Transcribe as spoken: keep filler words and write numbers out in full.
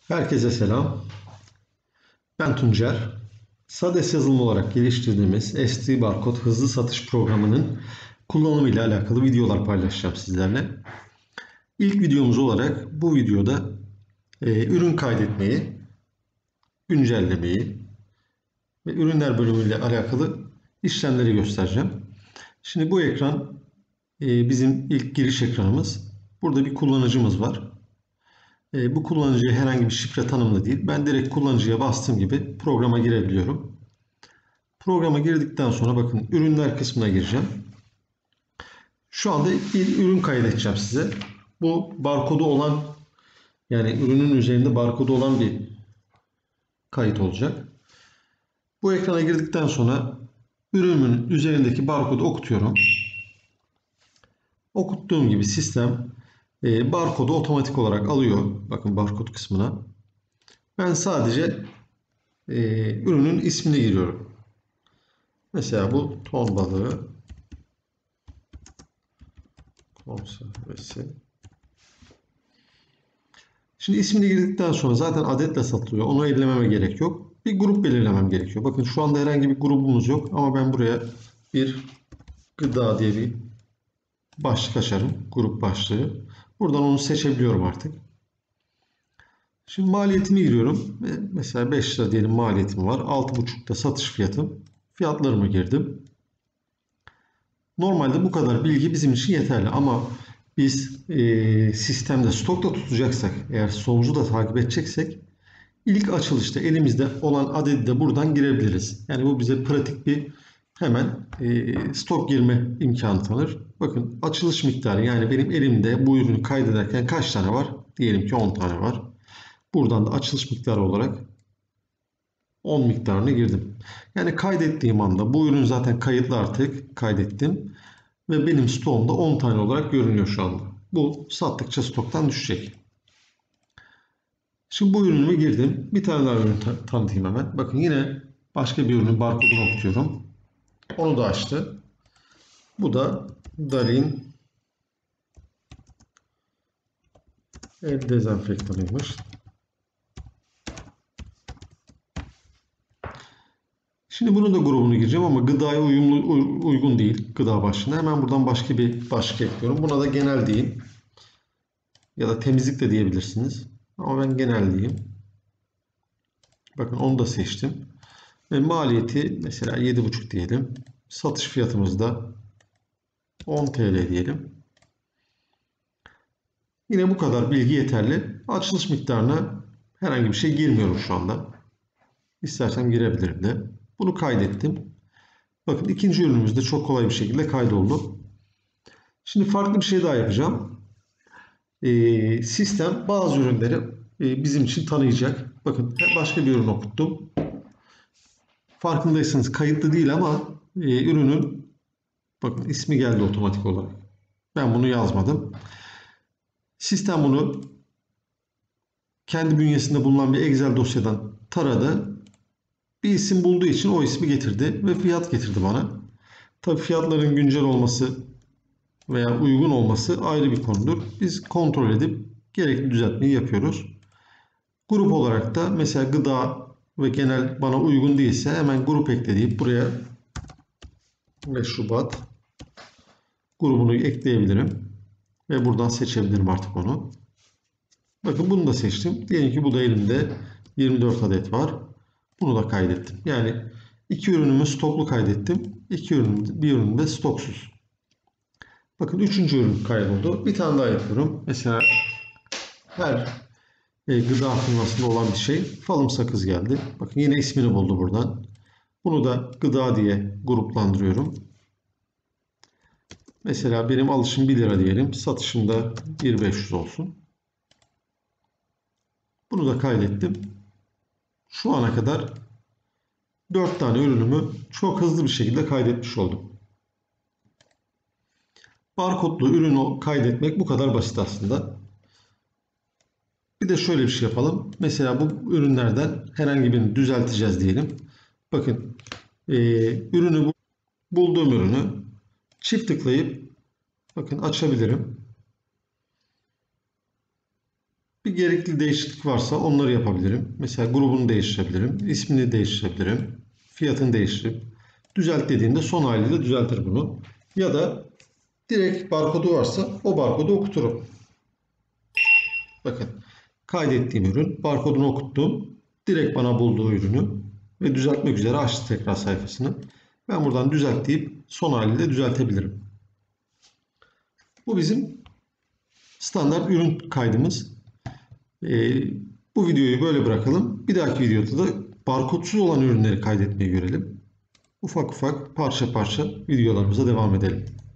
Herkese selam. Ben Tuncer. SADES yazılımı olarak geliştirdiğimiz S D Barcode hızlı satış programının kullanımı ile alakalı videolar paylaşacağım sizlerle. İlk videomuz olarak bu videoda e, ürün kaydetmeyi, güncellemeyi ve ürünler bölümüyle alakalı işlemleri göstereceğim. Şimdi bu ekran e, bizim ilk giriş ekranımız. Burada bir kullanıcımız var. E, bu kullanıcıya herhangi bir şifre tanımlı değil. Ben direkt kullanıcıya bastığım gibi programa girebiliyorum. Programa girdikten sonra bakın ürünler kısmına gireceğim. Şu anda bir ürün kaydedeceğim size. Bu barkodu olan, yani ürünün üzerinde barkodu olan bir kayıt olacak. Bu ekrana girdikten sonra ürünün üzerindeki barkodu okutuyorum. Okuttuğum gibi sistem e, barkodu otomatik olarak alıyor. Bakın barkod kısmına. Ben sadece e, ürünün ismini giriyorum. Mesela bu ton balığı konservesi. Şimdi ismini girdikten sonra zaten adetle satılıyor. Onu ellememe gerek yok. Bir grup belirlemem gerekiyor. Bakın şu anda herhangi bir grubumuz yok ama ben buraya bir gıda diye bir başlık açarım. Grup başlığı. Buradan onu seçebiliyorum artık. Şimdi maliyetini giriyorum. Mesela beş lira diyelim maliyetim var. altı buçukta satış fiyatım. Fiyatlarımı girdim. Normalde bu kadar bilgi bizim için yeterli ama biz e, sistemde stokta tutacaksak, eğer stoğumuzu da takip edeceksek ilk açılışta elimizde olan adedi de buradan girebiliriz. Yani bu bize pratik bir hemen e, stok girme imkanı tanır. Bakın açılış miktarı, yani benim elimde bu ürünü kaydederken kaç tane var? Diyelim ki on tane var. Buradan da açılış miktarı olarak on miktarını girdim. Yani kaydettiğim anda bu ürün zaten kayıtlı, artık kaydettim. Ve benim stoğumda on tane olarak görünüyor şu anda. Bu sattıkça stoktan düşecek. Şimdi bu ürünümü girdim. Bir tane daha ürün tanıtayım hemen. Bakın yine başka bir ürünün barkodunu okutuyorum. Onu da açtı. Bu da Dalin el dezenfektanıymış. Şimdi bunun da grubunu gireceğim ama gıdaya uyumlu, uygun değil. Gıda başlığına. Hemen buradan başka bir başlık ekliyorum. Buna da genel diyeyim. Ya da temizlik de diyebilirsiniz. Ama ben genel diyeyim. Bakın onu da seçtim. Ve maliyeti mesela yedi buçuk diyelim. Satış fiyatımız da on T L diyelim. Yine bu kadar bilgi yeterli. Açılış miktarına herhangi bir şey girmiyorum şu anda. İstersem girebilirim de. Bunu kaydettim. Bakın ikinci ürünümüz de çok kolay bir şekilde kaydoldu. Şimdi farklı bir şey daha yapacağım. Ee, sistem bazı ürünleri e, bizim için tanıyacak. Bakın başka bir ürün okuttum. Farkındaysanız kayıtlı değil ama e, ürünün bakın ismi geldi otomatik olarak. Ben bunu yazmadım. Sistem bunu kendi bünyesinde bulunan bir Excel dosyadan taradı. Bir isim bulduğu için o ismi getirdi ve fiyat getirdi bana. Tabii fiyatların güncel olması veya uygun olması ayrı bir konudur. Biz kontrol edip gerekli düzeltmeyi yapıyoruz. Grup olarak da mesela gıda ve genel bana uygun değilse hemen grup ekle deyip buraya meşrubat grubunu ekleyebilirim. Ve buradan seçebilirim artık onu. Bakın bunu da seçtim. Diyelim ki bu da elimde yirmi dört adet var. Bunu da kaydettim. Yani iki ürünümü stoklu kaydettim. İki ürün, bir ürün de stoksuz. Bakın üçüncü ürün kaydoldu. Bir tane daha yapıyorum. Mesela her e, gıda firmasında olan bir şey. Falım sakız geldi. Bakın yine ismini buldu buradan. Bunu da gıda diye gruplandırıyorum. Mesela benim alışım bir lira diyelim. Satışımda bir bin beş yüz olsun. Bunu da kaydettim. Şu ana kadar dört tane ürünümü çok hızlı bir şekilde kaydetmiş oldum. Barkodlu ürünü kaydetmek bu kadar basit aslında. Bir de şöyle bir şey yapalım. Mesela bu ürünlerden herhangi birini düzelteceğiz diyelim. Bakın e, ürünü bulduğum ürünü çift tıklayıp bakın açabilirim. Bir gerekli değişiklik varsa onları yapabilirim. Mesela grubunu değiştirebilirim, ismini değiştirebilirim, fiyatını değiştirip düzelt dediğimde son haliyle düzeltir bunu. Ya da direkt barkodu varsa o barkodu okuturum. Bakın kaydettiğim ürün, barkodunu okuttum. Direkt bana bulduğu ürünü ve düzeltmek üzere açtı tekrar sayfasını. Ben buradan düzelt deyip son haliyle düzeltebilirim. Bu bizim standart ürün kaydımız. Ee, bu videoyu böyle bırakalım. Bir dahaki videoda da barkodsuz olan ürünleri kaydetmeyi görelim. Ufak ufak parça parça videolarımıza devam edelim.